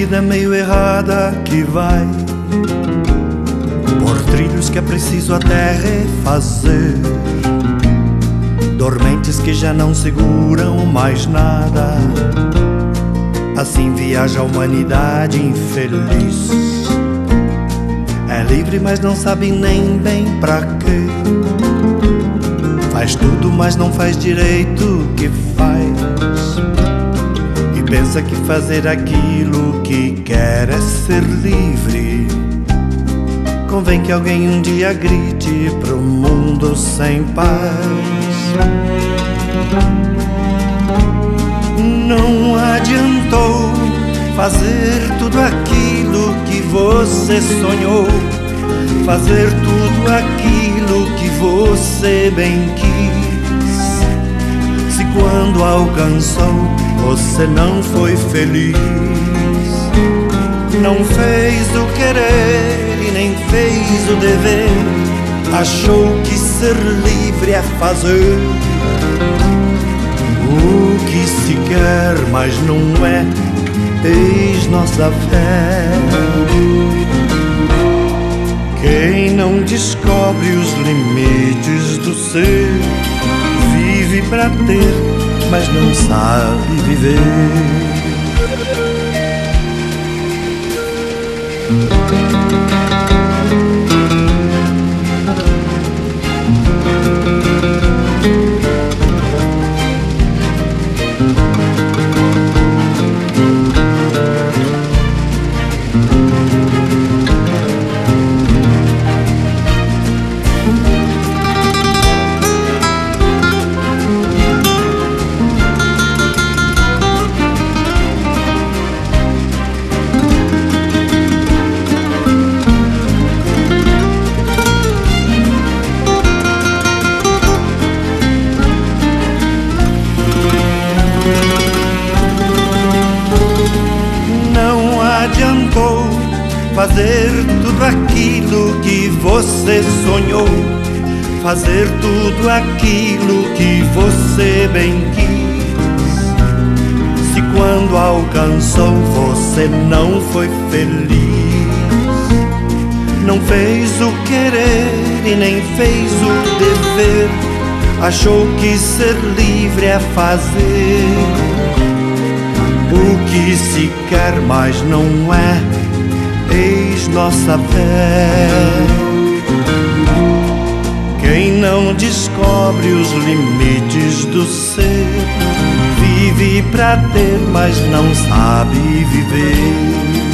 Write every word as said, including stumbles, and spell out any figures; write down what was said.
vida meio errada que vai por trilhos que é preciso até refazer, dormentes que já não seguram mais nada. Assim viaja a humanidade infeliz. É livre, mas não sabe nem bem pra quê. Faz tudo, mas não faz direito o que faz. E pensa que fazer aquilo que quer é ser livre. Convém que alguém um dia grite pro mundo sem paz. Não adiantou fazer tudo aquilo que você sonhou, fazer tudo aquilo que você bem quis. Se quando alcançou você não foi feliz, não fez o querer e nem fez o dever, achou que ser livre é fazer o que se quer, mas não é. Eis nossa fé. Quem não descobre os limites do ser, vive pra ter, mas não sabe viver. Fazer tudo aquilo que você sonhou, fazer tudo aquilo que você bem quis. Se quando alcançou você não foi feliz, não fez o querer e nem fez o dever, achou que ser livre é fazer o que se quer, mas não é. Eis nossa fé. Quem não descobre os limites do ser, vive pra ter, mas não sabe viver.